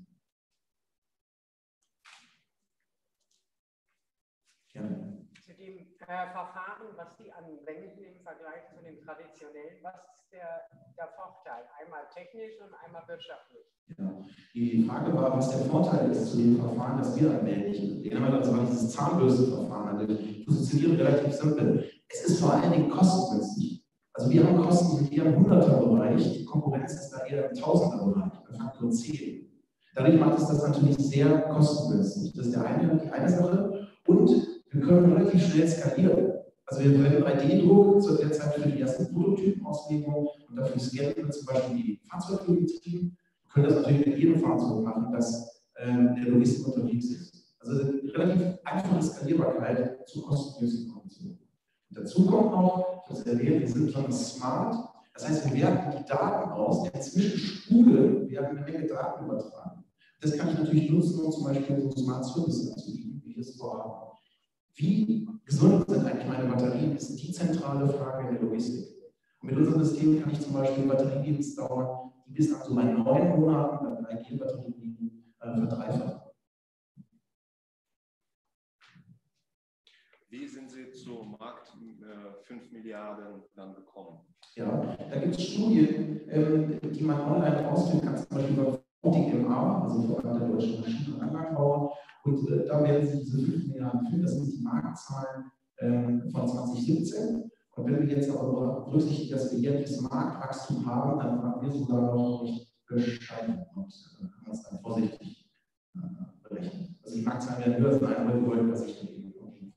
Zu dem äh, Verfahren, was Sie anwenden im Vergleich zu dem traditionellen, was ist der, der Vorteil? Einmal technisch und einmal wirtschaftlich. Ja. Die Frage war, was der Vorteil ist zu dem Verfahren, das wir anwenden. Den haben wir das war dieses Zahnbürstenverfahren. Also ich positioniere relativ simpel. Es ist vor allen Dingen kostengünstig. Also wir haben Kosten in eher im Hunderter-Bereich, die Konkurrenz ist da eher im Tausender-Bereich, bei Faktor zehn. Dadurch macht es das natürlich sehr kostengünstig. Das ist der eine, die eine Sache. Und wir können relativ schnell skalieren. Also wir verwenden drei D Druck zur derzeit für die erste Prototypenauslegung und dafür scannen wir zum Beispiel die Fahrzeuggeometrie. Wir können das natürlich mit jedem Fahrzeug machen, das ähm, in der Logistik unterwegs ist. Also eine relativ einfache Skalierbarkeit zu kostengünstigen Konditionen. Dazu kommt noch, ich habe es erwähnt, wir sind besonders smart. Das heißt, wir werten die Daten aus, denn zwischen Spulen werden eine Menge Daten übertragen. Das kann ich natürlich nutzen, um zum Beispiel so Smart Services anzubieten, wie wir es vorhaben. Wie gesund sind eigentlich meine Batterien, ist die zentrale Frage in der Logistik. Und mit unserem System kann ich zum Beispiel Batterielebensdauer, die bis an so bei neun Monaten bei drei G-Batterien liegen, äh, verdreifachen. Wie sind Sie zum Markt äh, fünf Milliarden dann gekommen? Ja, da gibt es Studien, ähm, die man online rausfinden kann, zum Beispiel über V D M A, also Verband der deutschen Maschinen- und Anlagenbauer. Und äh, da werden Sie diese fünf Milliarden finden. Das sind die Marktzahlen ähm, von zwanzig siebzehn. Und wenn wir jetzt aber berücksichtigen, dass wir jährliches Marktwachstum haben, dann haben wir sogar noch nicht bescheiden. Und dann kann man es dann vorsichtig äh, berechnen. Also die Marktzahlen werden höher sein, aber wir wollen das nicht geben.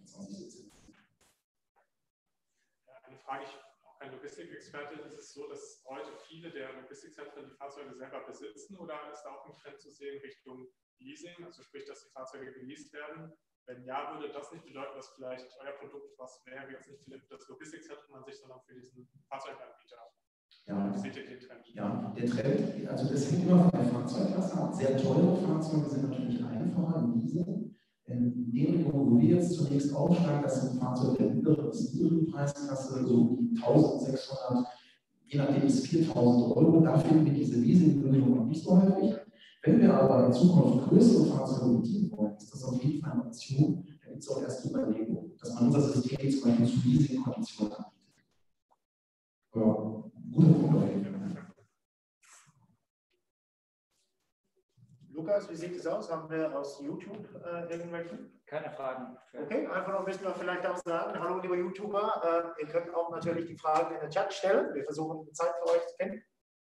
Eine Frage, ich bin auch kein Logistikexperte. Ist es so, dass heute viele der Logistikzentren die Fahrzeuge selber besitzen oder ist da auch ein Trend zu sehen Richtung Leasing, also sprich, dass die Fahrzeuge geleast werden? Wenn ja, würde das nicht bedeuten, dass vielleicht euer Produkt was wäre, jetzt nicht für das Logistikzentrum an sich, sondern für diesen Fahrzeuganbieter? Ja. Wie seht ihr den Trend? Ja, der Trend, also das hängt immer von der Fahrzeugklasse ab. Sehr teure Fahrzeuge sind natürlich einfacher im Leasing. In den Regionen, wo wir jetzt zunächst aufschlagen, das sind Fahrzeuge der mittleren bis mittleren Preisklasse, so die eintausendsechshundert, je nachdem bis viertausend Euro. Da finden wir diese Leasing-Lösung noch nicht so häufig. Wenn wir aber in Zukunft größere Fahrzeuge bedienen wollen, ist das auf jeden Fall eine Option. Da gibt es auch erste Überlegungen, dass man unser System zum Beispiel zu Leasing-Konditionen anbietet. Ja, guter Punkt auf jeden Fall. Lukas? Lukas, wie sieht es aus? Haben wir aus YouTube äh, irgendwelche? Keine Fragen. Okay, einfach noch müssen wir vielleicht auch sagen, hallo liebe YouTuber, äh, ihr könnt auch natürlich die Fragen in den Chat stellen. Wir versuchen die Zeit für euch zu kennen.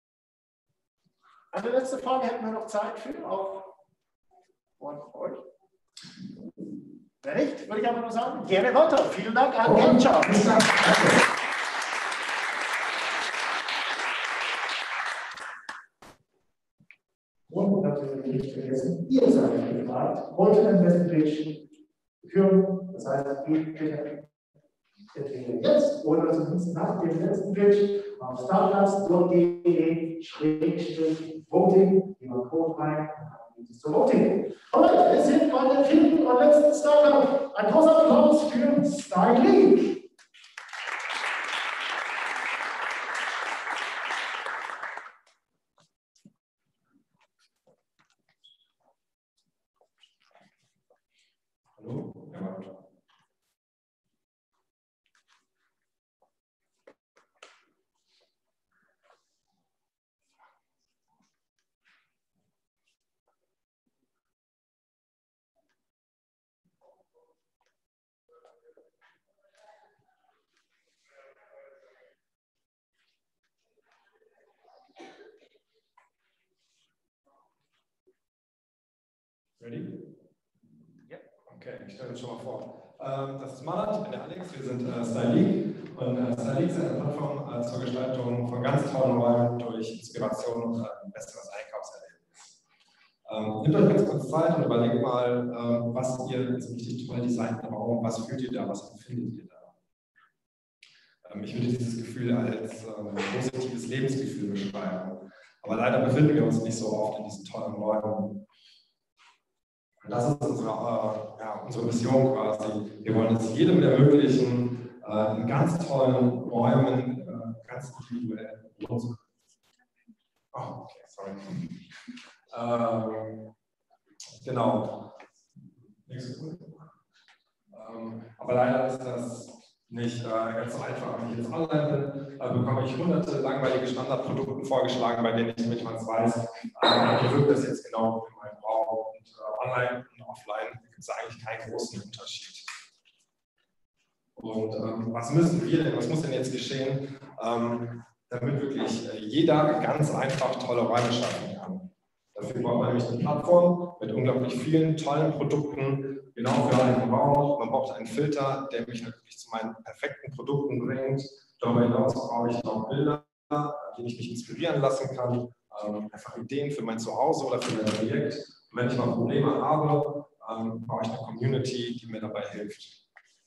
Eine letzte Frage hätten wir noch Zeit für, auch von euch. Wenn nicht, würde ich einfach nur sagen, gerne weiter. Vielen Dank an GapCharge. Und natürlich nicht vergessen, ihr seid gefragt, wollt ein Message führen, das heißt, geht bitte entweder jetzt oder zumindest nach dem letzten Pitch auf startplatz punkt de schrägstrich voting, die man Code rein, und dann zu Voting. Alright, wir sind bei der vierten und letzten Startup. Ein großer Applaus für Styling. Hallo? Ja. Ready? Ja. Okay, ich stelle mich schon mal vor. Ähm, das ist Manat, ich bin der Alex, wir sind äh, Styleek und äh, Styleek ist eine Plattform äh, zur Gestaltung von ganz tollen Räumen durch Inspiration und äh, ein besseres Einkaufserlebnis. Ähm, nehmt euch ganz kurz Zeit und überlegt mal, äh, was ihr so richtig toll designten Raum, was fühlt ihr da, was empfindet ihr da? Ähm, ich würde dieses Gefühl als äh, positives Lebensgefühl beschreiben, aber leider befinden wir uns nicht so oft in diesen tollen Räumen. Und das ist unsere, äh, ja, unsere Mission quasi. Wir wollen es jedem ermöglichen, äh, in ganz tollen Räumen, äh, ganz individuell. Oh, okay, sorry. Ähm, genau. Ähm, aber leider ist das nicht äh, ganz so einfach. Wenn ich jetzt online bin, äh, bekomme ich hunderte langweilige Standardprodukte vorgeschlagen, bei denen ich nicht mal weiß, äh, wie wirkt das jetzt genau in meinem Raum. Und äh, online und offline gibt es eigentlich keinen großen Unterschied. Und ähm, was müssen wir denn, was muss denn jetzt geschehen, ähm, damit wirklich äh, jeder ganz einfach tolle Räume schaffen kann? Dafür braucht man nämlich eine Plattform mit unglaublich vielen tollen Produkten, genau für einen Raum. Man braucht einen Filter, der mich natürlich zu meinen perfekten Produkten bringt. Darüber hinaus brauche ich noch Bilder, die ich mich inspirieren lassen kann. Ähm, einfach Ideen für mein Zuhause oder für mein Projekt. Und wenn ich mal Probleme habe, ähm, brauche ich eine Community, die mir dabei hilft.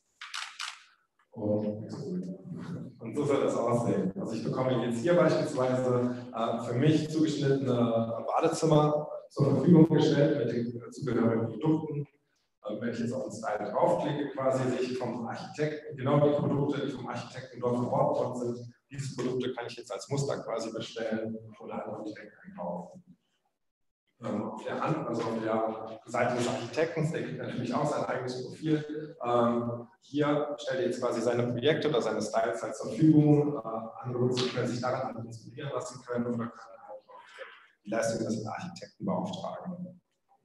Und, und so soll das aussehen. Also ich bekomme jetzt hier beispielsweise äh, für mich zugeschnittene Badezimmer zur Verfügung gestellt mit den zugehörigen Produkten. Äh, wenn ich jetzt auf den Style draufklicke, quasi sehe ich vom Architekten genau die Produkte, die vom Architekten dort verbaut worden sind. Diese Produkte kann ich jetzt als Muster quasi bestellen oder einfach direkt einkaufen. Ähm, auf der Hand, also auf der Seite des Architekten, der kriegt natürlich auch sein eigenes Profil. Ähm, hier stellt er jetzt quasi seine Projekte oder seine Styles halt zur Verfügung. Äh, andere Nutzer können sich daran inspirieren lassen können oder können halt auch die Leistung des Architekten beauftragen.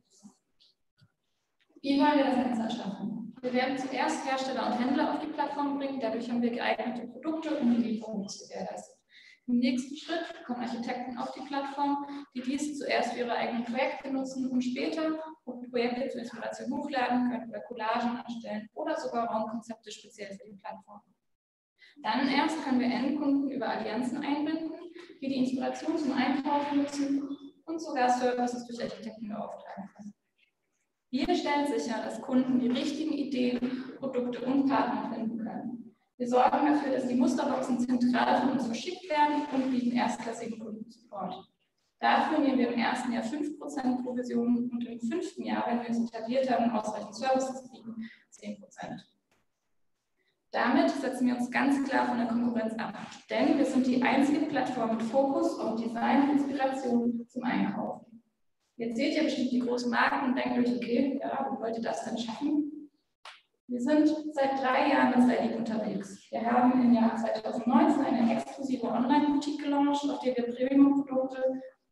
Wie wollen wir das Ganze erschaffen? Wir werden zuerst Hersteller und Händler auf die Plattform bringen, dadurch haben wir geeignete Produkte und die Lieferung ist gewährleistet. Im nächsten Schritt kommen Architekten auf die Plattform, die dies zuerst für ihre eigenen Projekte nutzen und später Projekte zur Inspiration hochladen können oder Collagen erstellen oder sogar Raumkonzepte speziell für die Plattform. Dann erst können wir Endkunden über Allianzen einbinden, die die Inspiration zum Einkaufen nutzen und sogar Services durch Architekten beauftragen können. Wir stellen sicher, dass Kunden die richtigen Ideen, Produkte und Partner finden können. Wir sorgen dafür, dass die Musterboxen zentral von uns verschickt werden und bieten erstklassigen Kundensupport. Dafür nehmen wir im ersten Jahr fünf Prozent Provision und im fünften Jahr, wenn wir es etabliert haben und ausreichend Services bieten, zehn Prozent. Damit setzen wir uns ganz klar von der Konkurrenz ab, denn wir sind die einzige Plattform mit Fokus auf Design und Inspiration zum Einkaufen. Jetzt seht ihr bestimmt die großen Marken und denkt euch, okay, ja, wie wollt ihr das denn schaffen? Wir sind seit drei Jahren mit Styleek unterwegs. Wir haben im Jahr zweitausendneunzehn eine exklusive Online-Boutique gelauncht, auf der wir Premium-Produkte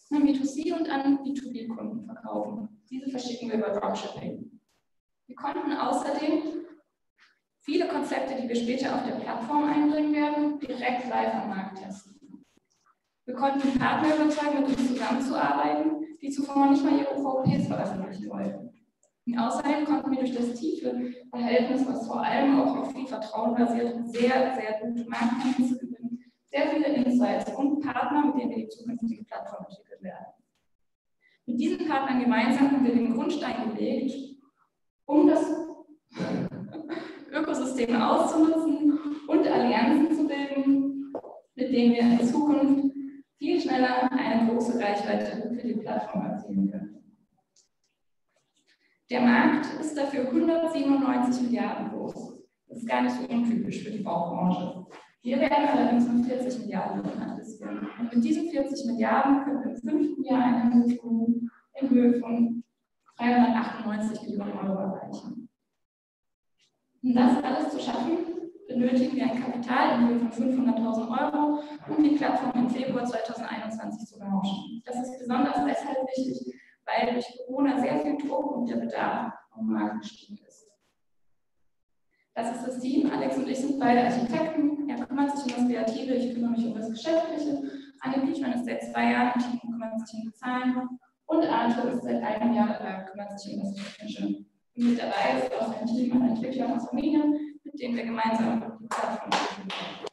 an B zwei C und an B zwei B-Kunden verkaufen. Diese verschicken wir über Dropshipping. Wir konnten außerdem viele Konzepte, die wir später auf der Plattform einbringen werden, direkt live am Markt testen. Wir konnten Partner überzeugen, mit uns zusammenzuarbeiten, die zuvor nicht mal ihre U V Ps veröffentlichen wollten. Und außerdem konnten wir durch das tiefe Verhältnis, was vor allem auch auf viel Vertrauen basiert, sehr, sehr gute Marktkenntnisse gewinnen, sehr viele Insights und Partner, mit denen wir die zukünftige Plattform entwickeln werden. Mit diesen Partnern gemeinsam haben wir den Grundstein gelegt, um das Ökosystem auszunutzen und Allianzen zu bilden, mit denen wir in Zukunft viel schneller eine große Reichweite für die Plattform erzielen können. Der Markt ist dafür hundertsiebenundneunzig Milliarden groß. Das ist gar nicht so untypisch für die Baubranche. Wir werden allerdings mit vierzig Milliarden adressieren. Und mit diesen vierzig Milliarden können wir im fünften Jahr ein Handelsvolumen in Höhe von dreihundertachtundneunzig Millionen Euro erreichen. Um das alles zu schaffen, benötigen wir ein Kapital in Höhe von fünfhunderttausend Euro, um die Plattform im Februar zweitausendeinundzwanzig zu launchen. Das ist besonders deshalb wichtig, weil durch Corona sehr viel Druck und der Bedarf am Markt gestiegen ist. Das ist das Team. Alex und ich sind beide Architekten. Er kümmert sich um das Kreative, ich kümmere mich um das Geschäftliche. Anne Piechmann ist seit zwei Jahren im Team und kümmert sich um die Zahlen. Und Arthur ist seit einem Jahr äh, kümmert sich um das Technische. Und mit dabei ist auch ein Team an Entwicklern aus Rumänien, mit denen wir gemeinsam die Plattform entwickeln werden.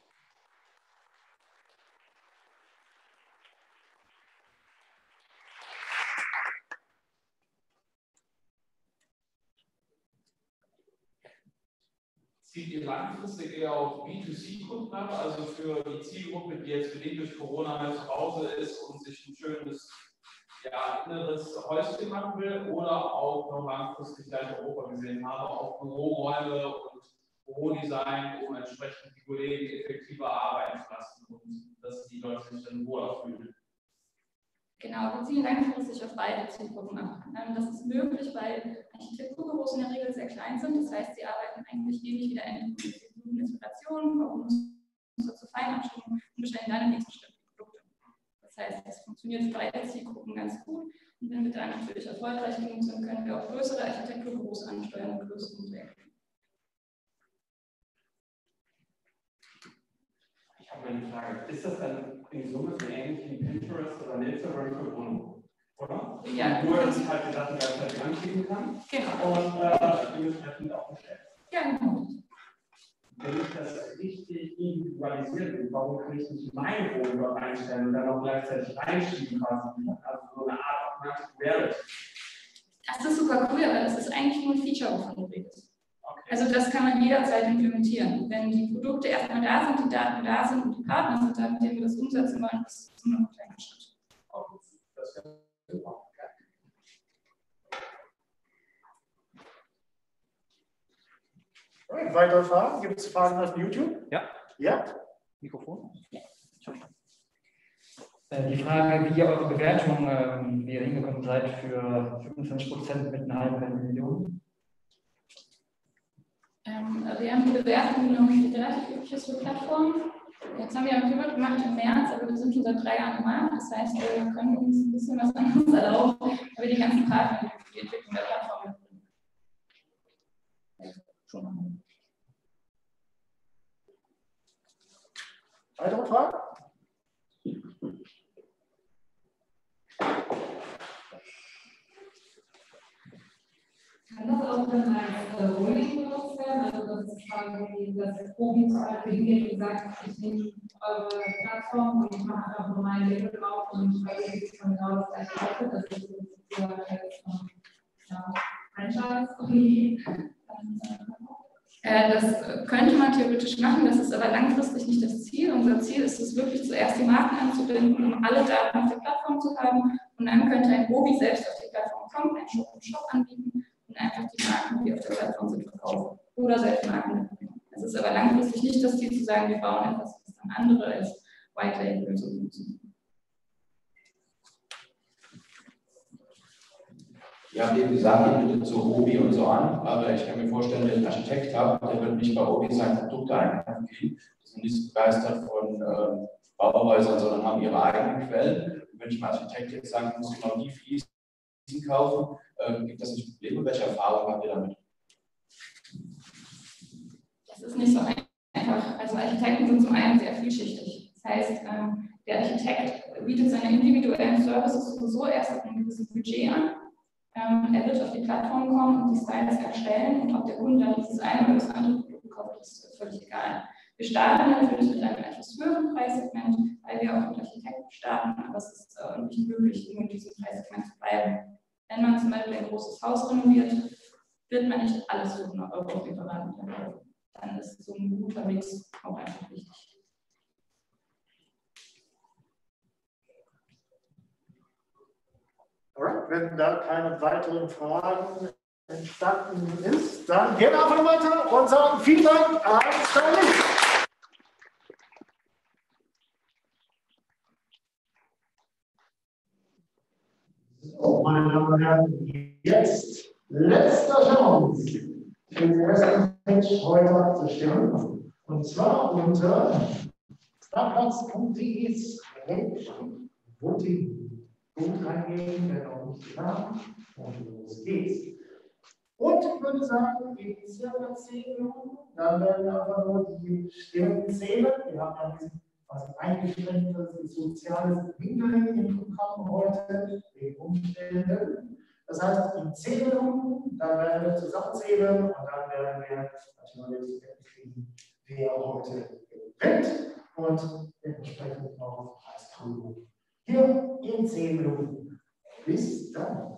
Zieht ihr langfristig eher auf B zwei C-Kunden ab, also für die Zielgruppe, die jetzt bedingt durch Corona mehr zu Hause ist und sich ein schönes ja, inneres Häuschen machen will, oder auch noch langfristig, da ich Europa gesehen habe, auch Büroräume und Bürodesign, um entsprechend die Kollegen effektiver arbeiten zu lassen und dass die Leute sich dann wohler fühlen. Genau, wir zielen langfristig auf beide Zielgruppen ab. Das ist möglich, weil Architekturbüros in der Regel sehr klein sind. Das heißt, sie arbeiten eigentlich ähnlich wie der Endkunde. Sie suchen Inspirationen, kommen zur Feinabstimmung und bestellen dann im nächsten Schritt die Produkte. Das heißt, es funktioniert für beide Zielgruppen ganz gut. Und wenn wir dann natürlich erfolgreich genug sind, können wir auch größere Architekturbüros ansteuern und größere Projekte. Ich habe eine Frage. Ist das dann in Summe so ähnlich wie Pinterest oder Instagram für Wohnungen? Oder? Ja. Nur, dass ich halt die Sachen gleichzeitig anklicken kann. Genau. Und äh, dementsprechend auch bestellt. Ja, genau. Wenn ich das richtig individualisiert bin, warum kann ich nicht meine Wohnung dort einstellen und dann auch gleichzeitig reinschieben quasi? Also so eine Art Augmented Reality. Das ist super cool, aber das ist eigentlich nur ein Feature, wovon du redest. Also das kann man jederzeit implementieren. Wenn die Produkte erstmal da sind, die Daten da sind und die Partner sind da, mit denen wir das umsetzen wollen, das ist nur noch ein kleiner Schritt. Das wäre super. Okay, weitere Fragen? Gibt es Fragen auf YouTube? Ja. Ja? Mikrofon? Ja. Die Frage, wie ihr eure Bewertung, ähm, wie ihr hingekommen seid für fünfundzwanzig Prozent mit einer halben Million? Ähm, wir haben die Bewertung genommen, die relativ üblich ist für Plattformen. Jetzt haben wir ein Pivot gemacht im März, aber wir sind schon seit drei Jahren im Markt. Das heißt, wir können uns ein bisschen was anderes erlauben, weil wir die ganzen Partner für die Entwicklung der Plattform mitbringen. Schon mal. Weitere Fragen? Kann das auch dann als äh, Rolling benutzt werden? Also das ist quasi, dass Obi zum Beispiel hingeht und sagt, ich nehme eure Plattform und ich mache einfach nur mein Label drauf und bei ihr gibt es dann genau das gleiche Output. Das ist sozusagen als ja, Franchise. Äh, das könnte man theoretisch machen, das ist aber langfristig nicht das Ziel. Unser Ziel ist es wirklich zuerst die Marken anzubinden, um alle Daten auf der Plattform zu haben. Und dann könnte ein Obi selbst auf die Plattform kommen, einen Shop im Shop anbieten und einfach die Marken, die auf der Plattform sind, verkaufen. Oder selbst Marken mitbringen. Es ist aber langfristig nicht das Ziel zu sagen, wir bauen etwas, was dann andere als White Label so nutzen. Ihr habt eben gesagt, ihr bietet so Obi und so an, aber ich kann mir vorstellen, wenn ich einen Architekt habe, der wird nicht bei Obi seine Produkte einkaufen gehen. Die sind nicht so begeistert von ähm, Bauhäusern, sondern haben ihre eigenen Quellen. Und wenn ich als Architekt jetzt sage, ich muss genau die Fliesen kaufen, äh, gibt das nicht Probleme? Welche Erfahrungen habt ihr damit? Das ist nicht so einfach. Also Architekten sind zum einen sehr vielschichtig. Das heißt, ähm, der Architekt bietet seine individuellen Services sowieso erst ab einem gewissen Budget an. Ähm, er wird auf die Plattform kommen und die Styles erstellen und ob der Kunde dann dieses eine oder das andere Produkt kauft, ist völlig egal. Wir starten natürlich mit einem etwas höheren Preissegment, weil wir auch mit Architekten starten, aber es ist äh, nicht möglich, in diesem Preissegment zu bleiben. Wenn man zum Beispiel ein großes Haus renoviert, wird man nicht alles für hundert Euro Lieferanten erhalten. Dann ist so ein guter Mix auch einfach wichtig. Alright, wenn da keine weiteren Fragen entstanden ist, dann gehen wir einfach weiter und sagen vielen Dank an Stanley. So, meine Damen und Herren, jetzt letzte Chance für den ersten Pitch heute abzustimmen. Und zwar unter startplatz punkt de Voting. Punkt eingeben, wenn noch nicht klar. Und los geht's. Und ich würde sagen, in circa zehn Minuten, dann werden wir einfach nur die Stimmen zählen. Wir haben ja diesen quasi eingeschränktes soziales Winkeln im Programm heute, wegen Umständen. Das heißt, in zehn Minuten, dann werden wir zusammenzählen und dann werden wir natürlich kriegen, wer heute gewinnt und entsprechend noch Preisprüfung. Hier in zehn Minuten. Bis dann.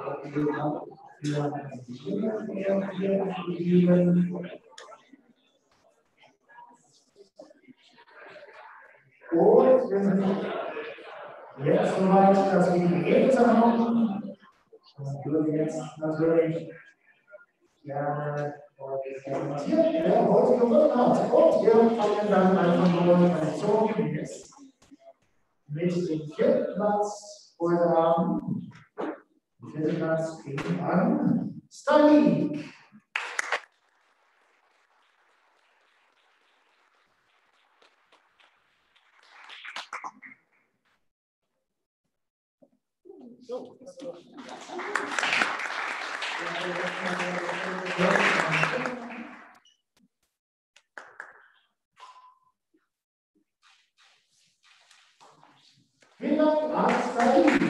Und wir sind jetzt soweit, dass wir die Ergebnisse haben. Ich würde jetzt natürlich gerne präsentieren, wer heute gewonnen hat. Und wir fangen dann einfach nur an so jetzt mit dem vierten Platz heute Abend. Vierten Platz gegen an Stanley. So. Vielen Dank, Arzt David.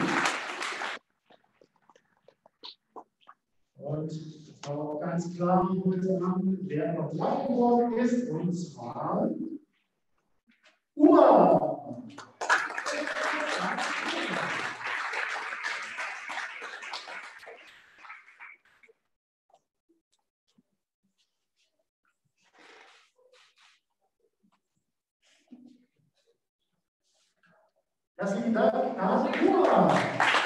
Und auch ganz klar heute Abend, wer noch dran geworden ist, und zwar Uwe. Herzlichen Dank an Uwe.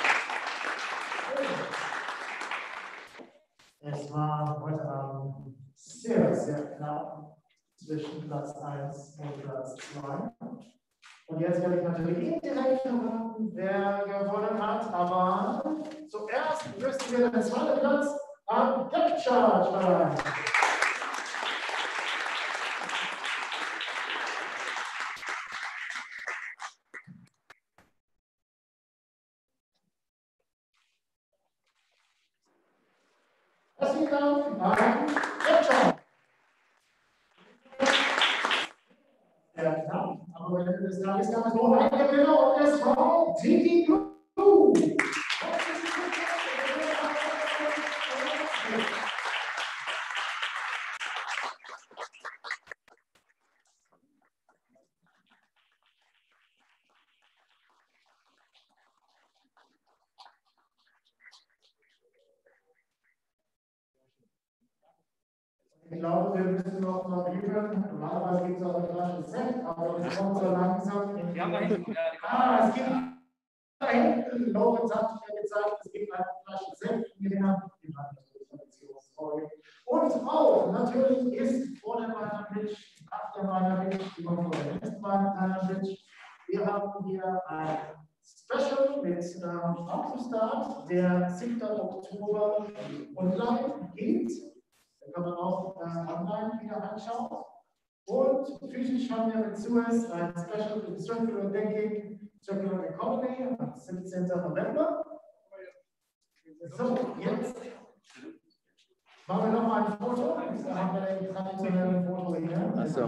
Es war heute Abend sehr, sehr knapp zwischen Platz eins und Platz zwei. Und jetzt werde ich natürlich indirekt verraten, wer gewonnen hat. Aber zuerst müssen wir den zweiten Platz an Capcharge verleihen. Herzlichen Dank an Capcharge. Sehr knapp, aber am Ende des Tages gab es nur einen Gewinner und es war Tiki Blue. Ich glaube, wir müssen noch mal üben. Normalerweise gibt es auch eine Flasche Sekt, aber es kommt so langsam. Wir haben da hinten. Ah, es gibt da hinten. Lorenz hat mir gezeigt, es gibt eine Flasche Sekt. Und auch natürlich ist vor der meiner Pitch, nach der meiner Pitch, die kommt vor der nächsten meiner Pitch. Wir haben hier ein Special mit ähm, Autostart, der siebten Oktober online geht. Da kann man auch äh, online wieder anschauen. Und physisch haben wir mit Suez ein Special für Circular Banking, Circular Economy am siebzehnten November. So, jetzt machen wir noch mal ein Foto. Da haben wir ein traditionelles Foto hier. Achso.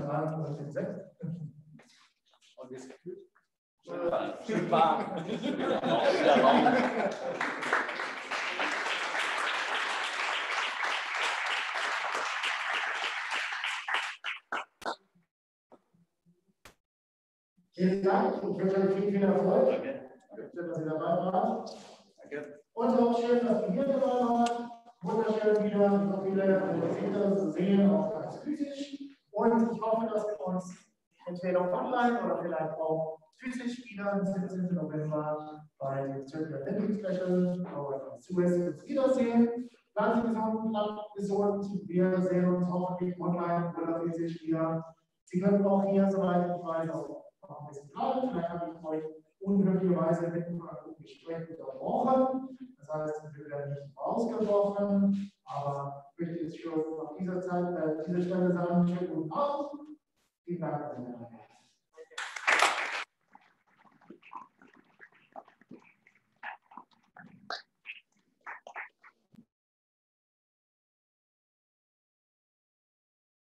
Und wie ist es gefühlt? Schön warm. Vielen Dank. Ich wünsche euch viel, viel Erfolg. Schön, dass ihr dabei wart. Danke. Und auch schön, dass ihr hier dabei wart. Wunderschön wieder so viele Gesichter zu sehen, auch ganz physisch. Und ich hoffe, dass wir uns entweder online oder vielleicht auch physisch wieder am siebzehnten November bei dem Circular Banking Special oder Suez wiedersehen. Bleiben Sie gesund, bleiben gesund. Wir sehen uns hoffentlich online oder physisch wieder. Sie können auch hier, soweit ich weiß, auch noch ein bisschen bleiben. Vielleicht habe ich euch unglücklicherweise mitten in einem Gespräch unterbrochen. Das heißt, wir werden nicht rausgeworfen, aber ich möchte jetzt schon auf dieser Zeit, äh, dieser Stelle sagen, schönen guten Abend. Vielen Dank.